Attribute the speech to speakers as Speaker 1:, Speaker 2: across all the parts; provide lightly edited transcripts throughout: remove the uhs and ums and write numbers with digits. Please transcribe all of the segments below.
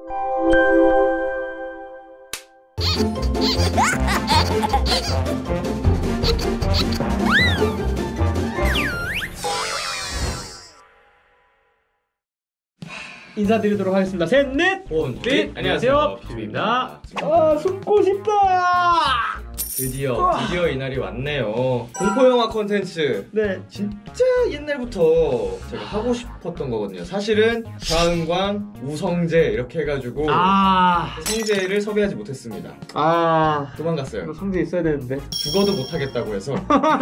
Speaker 1: 인사드리도록 하겠습니다. 셋, 넷!
Speaker 2: 온빛!
Speaker 1: 안녕하세요, 피비입니다. 아, 숨고 싶다!
Speaker 2: 드디어 이날이 왔네요. 공포영화 컨텐츠.
Speaker 1: 네.
Speaker 2: 진짜 옛날부터 제가 하고 싶었던 거거든요. 사실은 좌은광, 우성재 이렇게 해가지고 성재를 섭외하지 못했습니다. 도망갔어요.
Speaker 1: 성재 있어야 되는데.
Speaker 2: 죽어도 못하겠다고 해서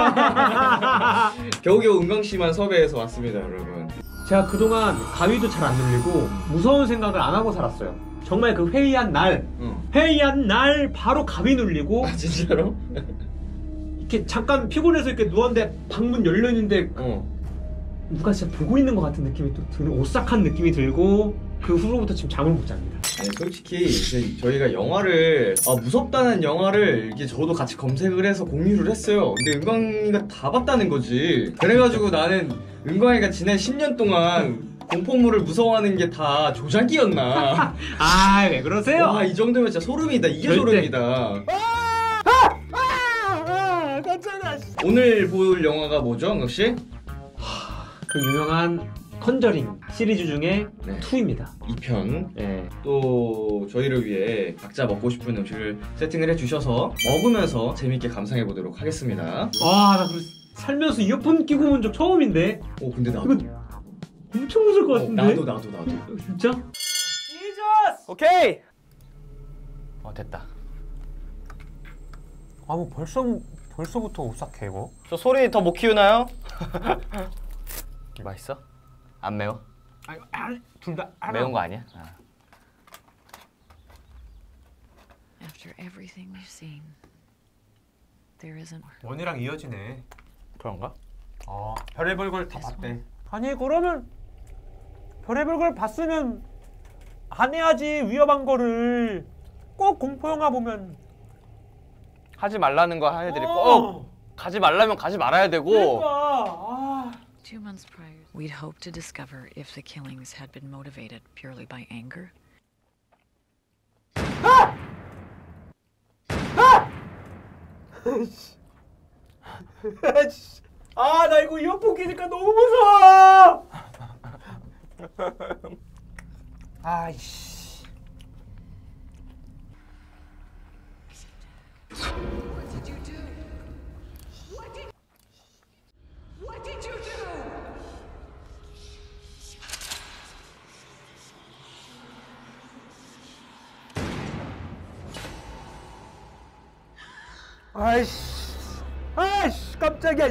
Speaker 2: 겨우겨우 은광씨만 섭외해서 왔습니다, 여러분.
Speaker 1: 제가 그동안 가위도 잘 안 눌리고 무서운 생각을 안 하고 살았어요. 정말 그 회의한 날 바로 가위 눌리고.
Speaker 2: 아, 진짜로?
Speaker 1: 이렇게 잠깐 피곤해서 이렇게 누웠는데 방문 열려있는데 누가 진짜 보고 있는 것 같은 느낌이 또 드는, 오싹한 느낌이 들고 그 후로부터 지금 잠을 못 잡니다.
Speaker 2: 아니, 솔직히 이제 저희가 영화를 무섭다는 영화를 이게 저도 같이 검색을 해서 공유를 했어요. 근데 은광이가 다 봤다는 거지. 그래가지고 나는 은광이가 지난 10년 동안 공포물을 무서워하는 게 다 조작이었나.
Speaker 1: 왜 그러세요?
Speaker 2: 와, 이 정도면 진짜 소름이다. 이게 절대. 소름이다.
Speaker 1: 깜짝이야.
Speaker 2: 오늘 볼 영화가 뭐죠, 은광씨?
Speaker 1: 그 유명한 컨저링 시리즈 중에 2입니다.
Speaker 2: 2편.
Speaker 1: 네.
Speaker 2: 또 저희를 위해 각자 먹고 싶은 음식을 세팅을 해주셔서 먹으면서 재밌게 감상해보도록 하겠습니다.
Speaker 1: 나 살면서 이어폰 끼고 본 적 처음인데.
Speaker 2: 근데 나도
Speaker 1: 이거 엄청 무서울 것 같은데.
Speaker 2: 나도
Speaker 1: 진짜?
Speaker 3: 지저스! 오케이! 됐다.
Speaker 1: 뭐 벌써부터 오싹해 이거.
Speaker 3: 저 소리 더 못 키우나요? 맛있어? 안 매워?
Speaker 1: 둘 다
Speaker 3: 매운 거 아니야?
Speaker 4: After everything we've seen, there isn't more.
Speaker 1: 원이랑 이어지네.
Speaker 3: 그런가?
Speaker 1: 별의별 걸 다 봤대. 아니 그러면 별의별 걸 봤으면 안 해야지. 위험한 거를 꼭 공포영화 보면
Speaker 3: 하지 말라는 거 해야 되고 꼭 가지 말라면 가지 말아야 되고.
Speaker 1: 그러니까
Speaker 4: 2 months prior, we'd hoped to discover if the killings had been motivated purely by anger.
Speaker 1: 나 이거 이어폰 끼니까 너무 무서워. 아이씨.
Speaker 5: What did you do? What did you do?
Speaker 1: 아이씨, 깜짝이야.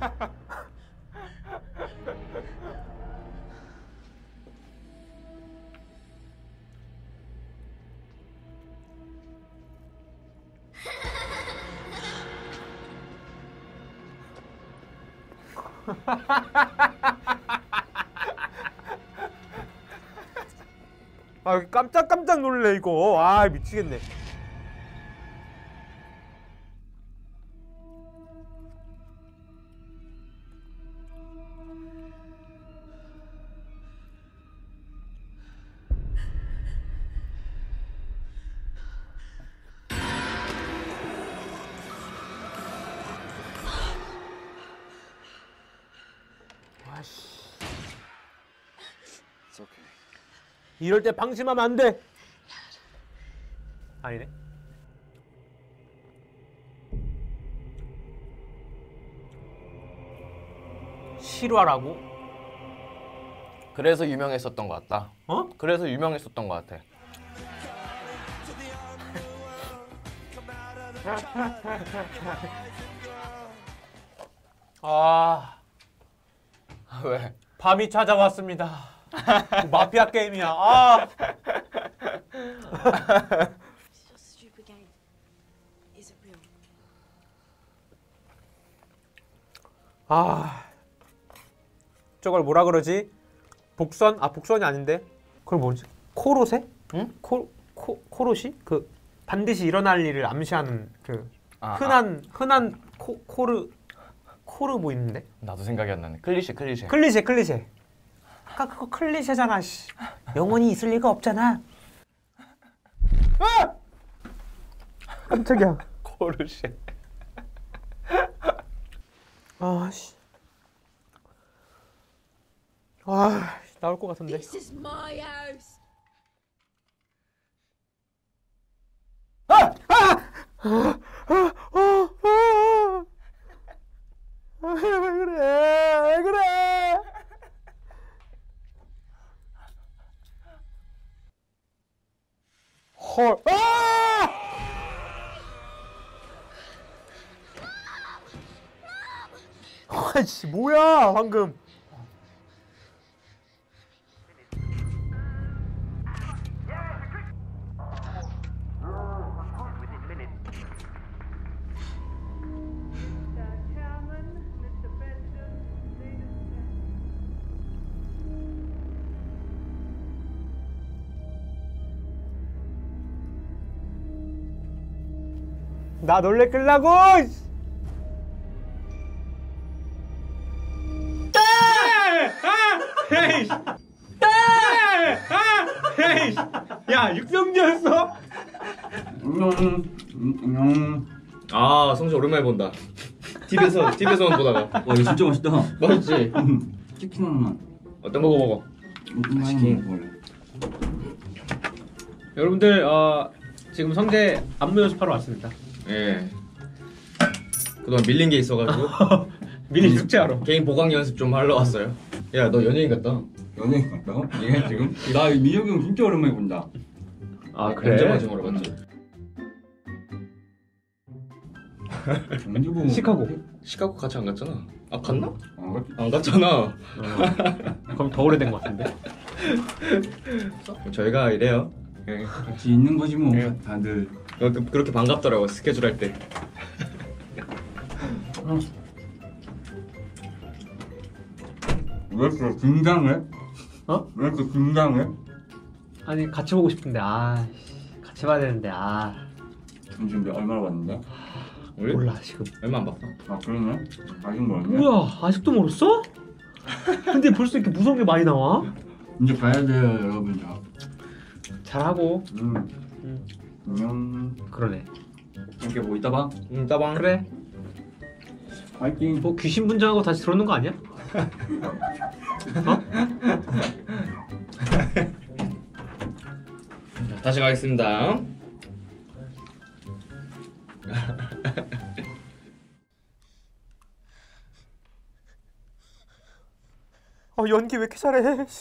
Speaker 1: 깜짝 놀래 이거. 미치겠네. 이럴 때 방심하면 안 돼. 아니네. 실화라고?
Speaker 3: 그래서 유명했었던 것 같다. 그래서 유명했었던 것 같아. 왜?
Speaker 1: 밤이 찾아왔습니다. 마피아 게임이야. 저걸 뭐라 그러지? 복선? 복선이 아닌데? 그걸 뭐지? 코로세?
Speaker 3: 응?
Speaker 1: 코로시? 그 반드시 일어날 일을 암시하는 그 흔한 코르 뭐 있는데?
Speaker 3: 나도 생각이 안 나네. 클리셰.
Speaker 1: 아까 그거 클리셰잖아. 영혼이 있을 리가 없잖아. 깜짝이야.
Speaker 3: 고르시.
Speaker 1: 아씨. 아, 나올 것 같은데.
Speaker 5: This is my house.
Speaker 1: 왜 그래? 왜 그래? 헐. 아이씨, 뭐야, 방금. 나 놀래 끌라고! 야, 육성재였어?
Speaker 2: 아 성재 오랜만에 본다. TV에서만 보다가.
Speaker 6: 와 이거 진짜 맛있다.
Speaker 2: 맛있지?
Speaker 6: 치킨 하나만.
Speaker 2: 어떤 거 먹어? 치킨.
Speaker 6: 먹을래.
Speaker 1: 여러분들, 지금 성재 안무 연습하러 왔습니다.
Speaker 2: 예. 그동안 밀린 게 있어가지고
Speaker 1: 미리 숙제하러.
Speaker 2: 개인 보강 연습 좀 하러 왔어요. 야 너 연예인 같다.
Speaker 6: 연예인 같다고? 얘 지금? 나 민혁이 형 진짜 오랜만에 본다.
Speaker 1: 아,
Speaker 2: 언제 마지막으로 봤지?
Speaker 6: 언제 보고?
Speaker 2: 시카고 같이 안 갔잖아. 아 갔나?
Speaker 6: 갔지.
Speaker 2: 안 갔잖아.
Speaker 1: 그럼 더 오래된 것 같은데.
Speaker 2: 저희가 이래요. 예.
Speaker 6: 같이 있는 거지 뭐.
Speaker 2: 예.
Speaker 6: 다들.
Speaker 2: 그렇게 반갑더라고 스케줄 할 때.
Speaker 6: 왜 이렇게 긴장해?
Speaker 1: 어?
Speaker 6: 왜 이렇게 긴장해?
Speaker 1: 아니, 같이 보고 싶은데, 같이 봐야 되는데,
Speaker 6: 지금 얼마나 봤는데?
Speaker 2: 우리?
Speaker 1: 몰라, 지금.
Speaker 2: 얼마 안 봤어.
Speaker 6: 아 그러네? 아직 멀네?
Speaker 1: 뭐야, 아직도 멀었어? 근데 벌써 이렇게 무서운 게 많이 나와?
Speaker 6: 이제 가야 돼요 여러분.
Speaker 1: 잘하고.
Speaker 6: 안녕.
Speaker 1: 그러네.
Speaker 6: 이렇게 뭐 이따 봐.
Speaker 2: 따방.
Speaker 1: 그래.
Speaker 6: 파이팅.
Speaker 1: 뭐 귀신 분장하고 다시 들어오는 거 아니야?
Speaker 2: 다시 가겠습니다.
Speaker 1: 연기 왜 이렇게 잘해?
Speaker 5: No wonder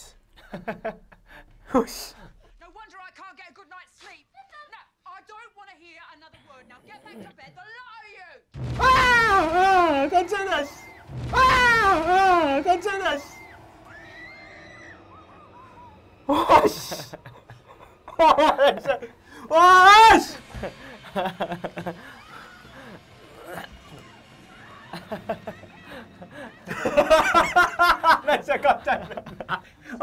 Speaker 5: I can't get a good night's sleep. No, I don't want to hear another word. Now get back to bed. The lot of you.
Speaker 1: 깜짝이야. 깜짝이야. 와, 씨. 나 진짜 깜짝 놀랐다.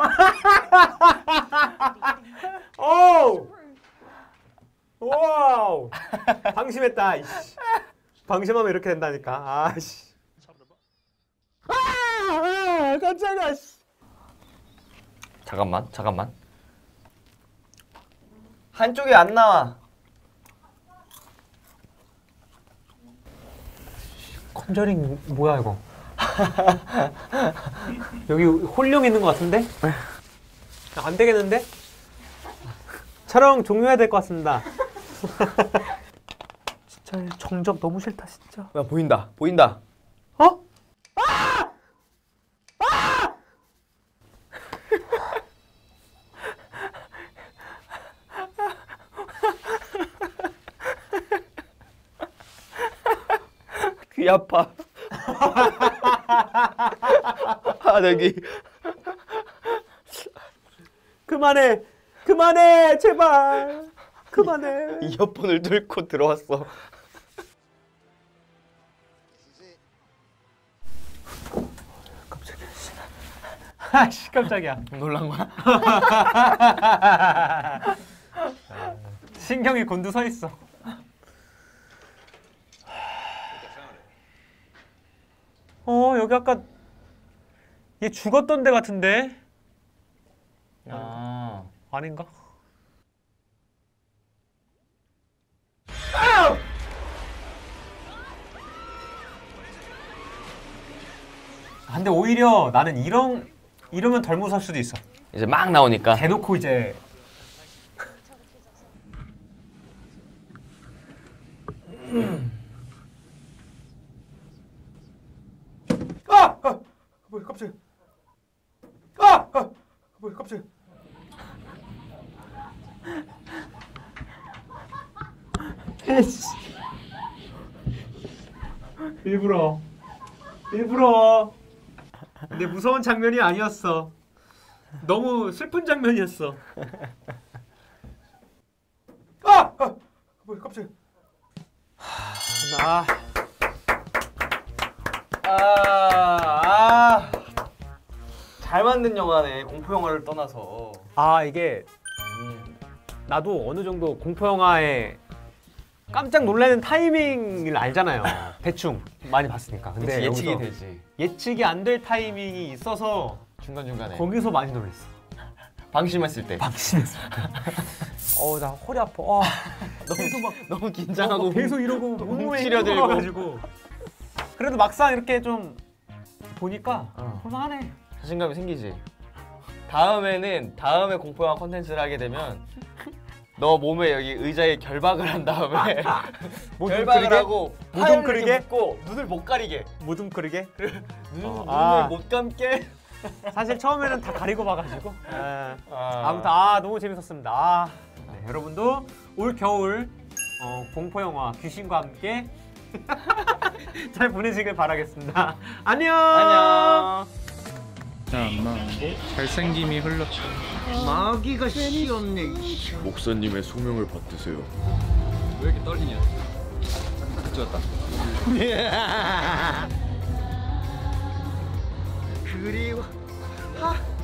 Speaker 1: 오! 와우! 방심했다. 이씨. 방심하면 이렇게 된다니까. 아씨. 깜짝이야.
Speaker 3: 잠깐만. 한쪽이 안 나와.
Speaker 1: 컨저링 뭐야 이거? 여기 홀령 있는 것 같은데? 안 되겠는데? 촬영 종료해야 될 것 같습니다. 진짜 정적 너무 싫다 진짜.
Speaker 3: 야 보인다.
Speaker 1: 어?
Speaker 3: 귀 아파. 내기.
Speaker 1: 그만해 제발 그만해.
Speaker 3: 이어폰을 들고 들어왔어.
Speaker 1: 아씨 깜짝이야.
Speaker 3: 놀란 거야?
Speaker 1: 신경이 곤두서 있어. 여기 아까 얘 죽었던 데 같은데? 아닌가? 근데 오히려 나는 이러면 덜 무서울 수도 있어.
Speaker 3: 이제 막 나오니까.
Speaker 1: 대놓고 이제 뭐야 깜짝이야. 뭐야 깜짝이야. 에이씨. 일부러. 근데 무서운 장면이 아니었어. 너무 슬픈 장면이었어. 뭐야 깜짝이야.
Speaker 3: 잘 만든 영화네. 공포 영화를 떠나서.
Speaker 1: 이게 나도 어느 정도 공포 영화에 깜짝 놀라는 타이밍을 알잖아요. 대충 많이 봤으니까. 근데
Speaker 3: 그치, 예측이
Speaker 1: 여기서
Speaker 3: 되지.
Speaker 1: 예측이 안 될 타이밍이 있어서
Speaker 3: 중간중간에.
Speaker 1: 거기서 많이 놀랐어.
Speaker 3: 방심했을 때.
Speaker 1: 방심했어. 나 허리 아파. 계속 막
Speaker 3: 너무 긴장하고
Speaker 1: 계속 이러고 몸에
Speaker 3: 치려들고.
Speaker 1: 가지고. 그래도 막상 이렇게 좀 보니까 볼만하네.
Speaker 3: 자신감이 생기지. 다음에 공포 영화 컨텐츠를 하게 되면 너 몸에 여기 의자에 결박을 한 다음에 결박을 하고
Speaker 1: 못
Speaker 3: 팔을
Speaker 1: 웅크리게?
Speaker 3: 이렇게 묶고 눈을 못 가리게.
Speaker 1: 못 웅크리게.
Speaker 3: 눈을 못 감게.
Speaker 1: 사실 처음에는 다 가리고 봐가지고. 아무튼 너무 재밌었습니다. 네, 여러분도 올 겨울 공포 영화 귀신과 함께 잘 보내시길 바라겠습니다. 안녕.
Speaker 3: 안녕.
Speaker 7: 안 나오고 잘생김이 흘렀죠.
Speaker 8: 마귀가 씌었네.
Speaker 2: 목사님의 소명을 받드세요.
Speaker 6: 왜 이렇게 떨리냐? 그쪽다.
Speaker 8: 그리고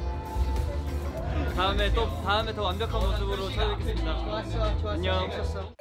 Speaker 6: 다음에 더 완벽한 모습으로 찾아뵙겠습니다.
Speaker 8: 좋았어.
Speaker 6: 안녕.
Speaker 8: 재밌었어.